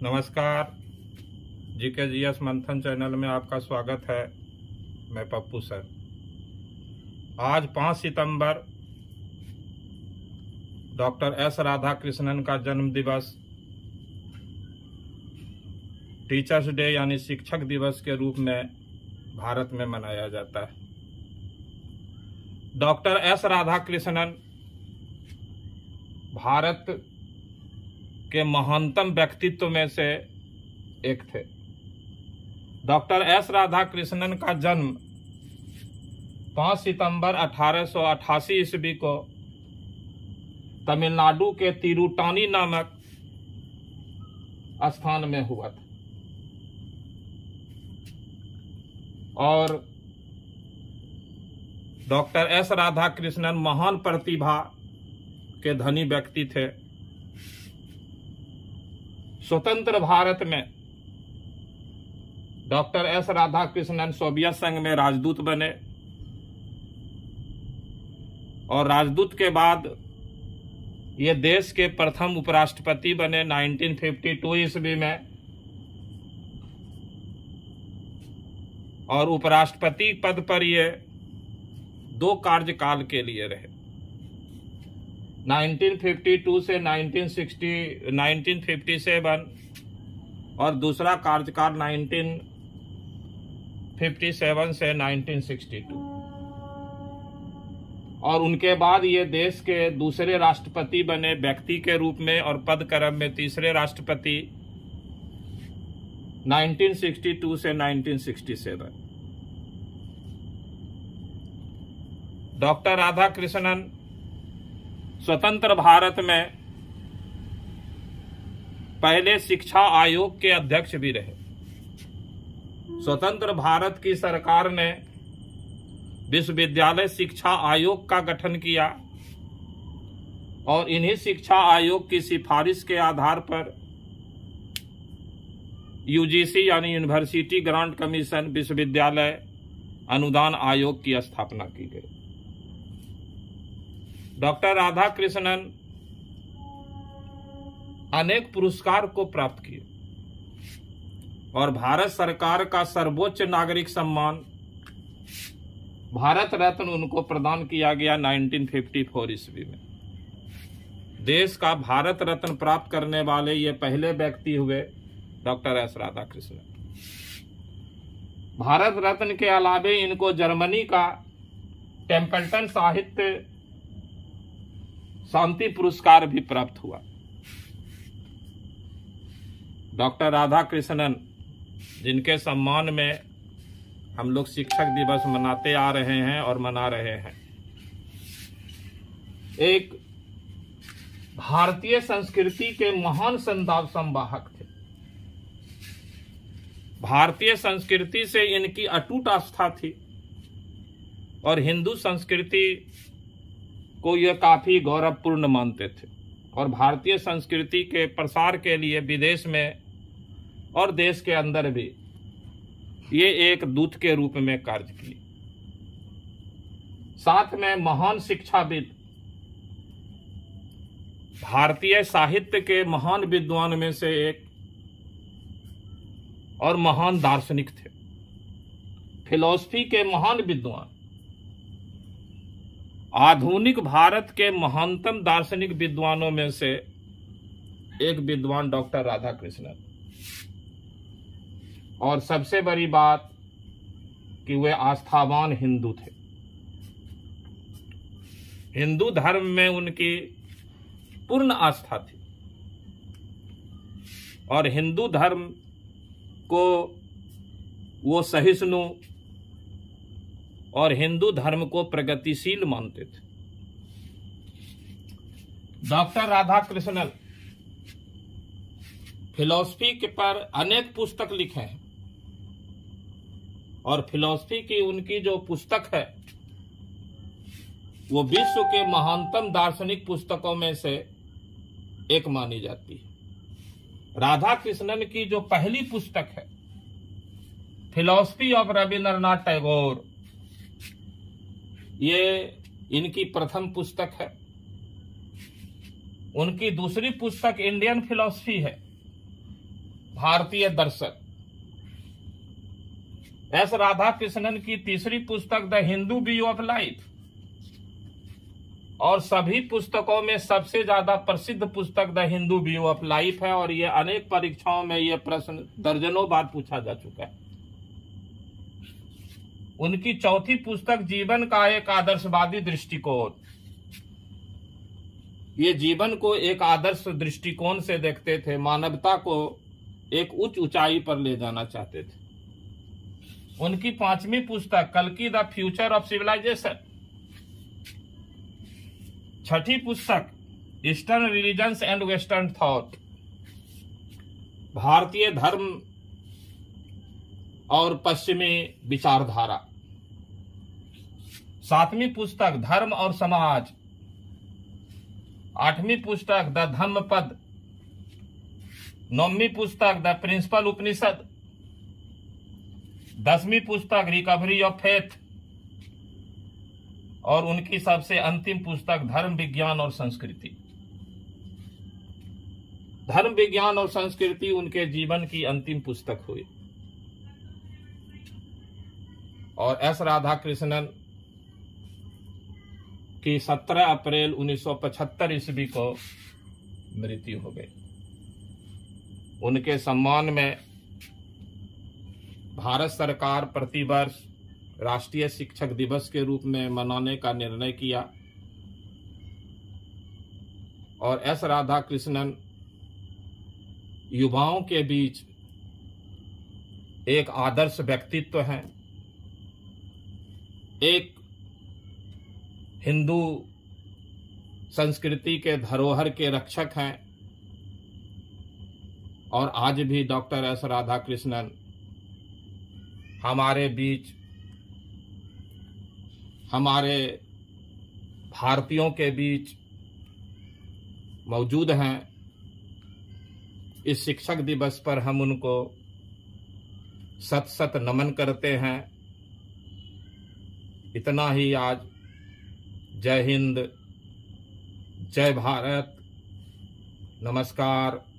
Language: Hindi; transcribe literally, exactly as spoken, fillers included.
नमस्कार, जीके जीएस मंथन चैनल में आपका स्वागत है। मैं पप्पू सर। आज पाँच सितंबर डॉक्टर एस राधाकृष्णन का जन्म दिवस टीचर्स डे यानी शिक्षक दिवस के रूप में भारत में मनाया जाता है। डॉक्टर एस राधाकृष्णन भारत के महानतम व्यक्तित्व में से एक थे। डॉक्टर एस राधाकृष्णन का जन्म पाँच सितंबर अठारह सौ अठासी ईस्वी को तमिलनाडु के तिरुटानी नामक स्थान में हुआ था और डॉक्टर एस राधाकृष्णन महान प्रतिभा के धनी व्यक्ति थे। स्वतंत्र भारत में डॉक्टर एस राधाकृष्णन सोवियत संघ में राजदूत बने और राजदूत के बाद ये देश के प्रथम उपराष्ट्रपति बने उन्नीस सौ बावन ईस्वी में और उपराष्ट्रपति पद पर ये दो कार्यकाल के लिए रहे। उन्नीस सौ बावन से उन्नीस सौ साठ उन्नीस सौ सत्तावन और दूसरा कार्यकाल उन्नीस सौ सत्तावन से उन्नीस सौ बासठ और उनके बाद ये देश के दूसरे राष्ट्रपति बने व्यक्ति के रूप में और पद क्रम में तीसरे राष्ट्रपति उन्नीस सौ बासठ से उन्नीस सौ सड़सठ। डॉक्टर राधाकृष्णन स्वतंत्र भारत में पहले शिक्षा आयोग के अध्यक्ष भी रहे। स्वतंत्र भारत की सरकार ने विश्वविद्यालय शिक्षा आयोग का गठन किया और इन्हीं शिक्षा आयोग की सिफारिश के आधार पर यूजीसी यानी यूनिवर्सिटी ग्रांट कमीशन विश्वविद्यालय अनुदान आयोग की स्थापना की गई। डॉक्टर राधाकृष्णन अनेक पुरस्कार को प्राप्त किए और भारत सरकार का सर्वोच्च नागरिक सम्मान भारत रत्न उनको प्रदान किया गया उन्नीस सौ चौवन ईस्वी में। देश का भारत रत्न प्राप्त करने वाले ये पहले व्यक्ति हुए डॉक्टर एस राधाकृष्णन। भारत रत्न के अलावे इनको जर्मनी का टेम्पल्टन साहित्य शांति पुरस्कार भी प्राप्त हुआ। डॉक्टर राधाकृष्णन जिनके सम्मान में हम लोग शिक्षक दिवस मनाते आ रहे हैं और मना रहे हैं, एक भारतीय संस्कृति के महान संवाहक थे। भारतीय संस्कृति से इनकी अटूट आस्था थी और हिंदू संस्कृति को यह काफी गौरवपूर्ण मानते थे और भारतीय संस्कृति के प्रसार के लिए विदेश में और देश के अंदर भी ये एक दूत के रूप में कार्य किए। साथ में महान शिक्षाविद, भारतीय साहित्य के महान विद्वान में से एक और महान दार्शनिक थे। फिलॉसफी के महान विद्वान, आधुनिक भारत के महानतम दार्शनिक विद्वानों में से एक विद्वान डॉक्टर राधाकृष्णन। और सबसे बड़ी बात कि वे आस्थावान हिंदू थे। हिंदू धर्म में उनकी पूर्ण आस्था थी और हिंदू धर्म को वो सहिष्णु और हिंदू धर्म को प्रगतिशील मानते थे। डॉक्टर राधाकृष्णन फिलॉसफी के पर अनेक पुस्तक लिखे हैं और फिलॉसफी की उनकी जो पुस्तक है वो विश्व के महानतम दार्शनिक पुस्तकों में से एक मानी जाती है। राधाकृष्णन की जो पहली पुस्तक है फिलॉसफी ऑफ रविंद्रनाथ टैगोर, ये इनकी प्रथम पुस्तक है। उनकी दूसरी पुस्तक इंडियन फिलॉसफी है भारतीय दर्शन। एस राधा कृष्णन की तीसरी पुस्तक the Hindu view of life, और सभी पुस्तकों में सबसे ज्यादा प्रसिद्ध पुस्तक the Hindu view of life है, और ये अनेक परीक्षाओं में यह प्रश्न दर्जनों बार पूछा जा चुका है। उनकी चौथी पुस्तक जीवन का एक आदर्शवादी दृष्टिकोण, ये जीवन को एक आदर्श दृष्टिकोण से देखते थे, मानवता को एक उच्च ऊंचाई पर ले जाना चाहते थे। उनकी पांचवी पुस्तक कल्कि द फ्यूचर ऑफ सिविलाइजेशन, छठी पुस्तक eastern religions and western thought, भारतीय धर्म और पश्चिमी विचारधारा, सातवीं पुस्तक धर्म और समाज, आठवीं पुस्तक द धम्मपद, नौवीं पुस्तक द प्रिंसिपल उपनिषद, दसवीं पुस्तक रिकवरी ऑफ फेथ, और उनकी सबसे अंतिम पुस्तक धर्म विज्ञान और संस्कृति। धर्म विज्ञान और संस्कृति उनके जीवन की अंतिम पुस्तक हुई। और एस राधा कृष्णन की सत्रह अप्रैल उन्नीस सौ पचहत्तर ईस्वी को मृत्यु हो गई। उनके सम्मान में भारत सरकार प्रतिवर्ष राष्ट्रीय शिक्षक दिवस के रूप में मनाने का निर्णय किया, और एस राधा कृष्णन युवाओं के बीच एक आदर्श व्यक्तित्व हैं, एक हिंदू संस्कृति के धरोहर के रक्षक हैं, और आज भी डॉक्टर एस राधा कृष्णन हमारे बीच, हमारे भारतीयों के बीच मौजूद हैं। इस शिक्षक दिवस पर हम उनको सत सत नमन करते हैं। इतना ही आज। जय हिंद, जय भारत, नमस्कार।